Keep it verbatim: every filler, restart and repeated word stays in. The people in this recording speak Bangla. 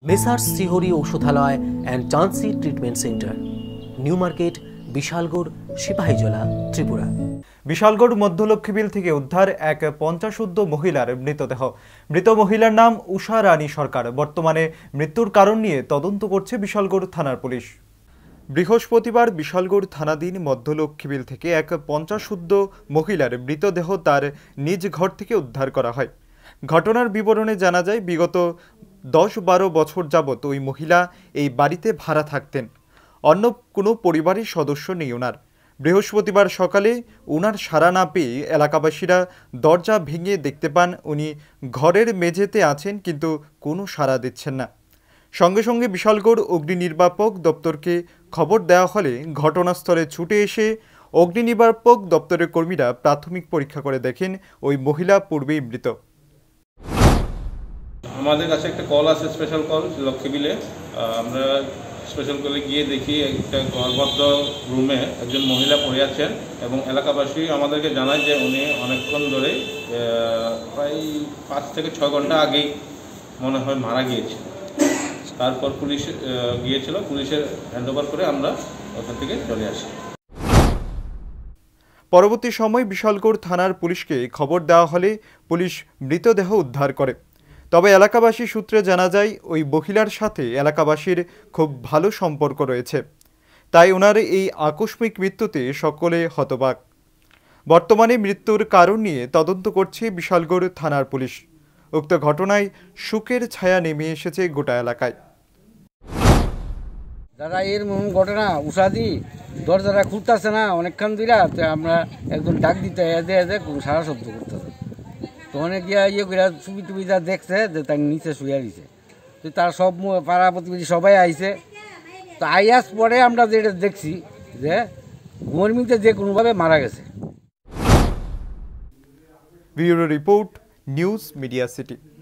মেসার্স শ্রীহরি ঔষধালয় অ্যান্ড চান্সি treatment centre, new market, Bishalgarh, Sepahijala, Tripura. Bishalgarh Madhyalakshmibil থেকে উদ্ধার এক পঞ্চাশোর্ধ্ব মহিলার মৃতদেহ। মৃত মহিলার নাম উষা রানী সরকার। বর্তমানে মৃত্যুর কারণ নিয়ে তদন্ত করছে বিশালগড় থানার পুলিশ। বৃহস্পতিবার বিশালগড় থানাধীন মধ্যলক্ষ্মীবিল থেকে এক পঞ্চাশোর্ধ্ব মহিলার মৃতদেহ তার নিজ ঘর থেকে উদ্ধার করা হয়। ঘটনার বিবরণে জানা যায়, বিগত দশ বারো বছর যাবৎ ওই মহিলা এই বাড়িতে ভাড়া থাকতেন। অন্য কোনো পরিবারের সদস্য নেই ওনার। বৃহস্পতিবার সকালে ওনার সাড়া না পেয়ে এলাকাবাসীরা দরজা ভেঙে দেখতে পান উনি ঘরের মেঝেতে আছেন, কিন্তু কোনো সাড়া দিচ্ছেন না। সঙ্গে সঙ্গে বিশালগড় অগ্নি নির্বাপক দপ্তরকে খবর দেওয়া হলে ঘটনাস্থলে ছুটে এসে অগ্নি নির্বাপক দপ্তরের কর্মীরা প্রাথমিক পরীক্ষা করে দেখেন ওই মহিলা পূর্বেই মৃত। আমাদের কাছে একটা কল আছে, স্পেশাল কল লক্ষ্মীবিলে। আমরা স্পেশাল কলে গিয়ে দেখি একটা ঘরবদ্ধ রুমে একজন মহিলা পড়ে আছেন এবং এলাকাবাসী আমাদেরকে জানায় যে উনি অনেকক্ষণ ধরে প্রায় পাঁচ থেকে ছয় ঘন্টা আগেই মনে হয় মারা গিয়েছে। তারপর পুলিশ গিয়েছিল, পুলিশের হ্যান্ড ওভার করে আমরা ওখান থেকে চলে আসি। পরবর্তী সময় বিশালগড় থানার পুলিশকে খবর দেওয়া হলে পুলিশ মৃতদেহ উদ্ধার করে। তবে এলাকাবাসী সূত্রে জানা যায়, ওই মহিলার সাথে এলাকাবাসীর খুব ভালো সম্পর্ক রয়েছে, তাই ওনার এই আকস্মিক মৃত্যুতে সকলে হতবাক। বর্তমানে মৃত্যুর কারণ নিয়ে তদন্ত করছে বিশালগড় থানার পুলিশ। উক্ত ঘটনায় শোকের ছায়া নেমে এসেছে গোটা এলাকায়। দাদা এর ঘটনা উষাদি দরজাটা খুলতেছে না অনেকক্ষণ দিলা, তো আমরা একজন ডাক দিতে এদে এদে সারা শব্দ করতেছে। তো অনেক গিয়া ইয়ে করে সুবি টুবি যা দেখছে যে তার নিচে শুয়ে দিছে। তো তার সব পাড়া প্রতিবেশী সবাই আইছে। তো আইয়াস পরে আমরা যেটা দেখছি যে গরমিতে যে কোনোভাবে মারা গেছে। Bureau report, news media city.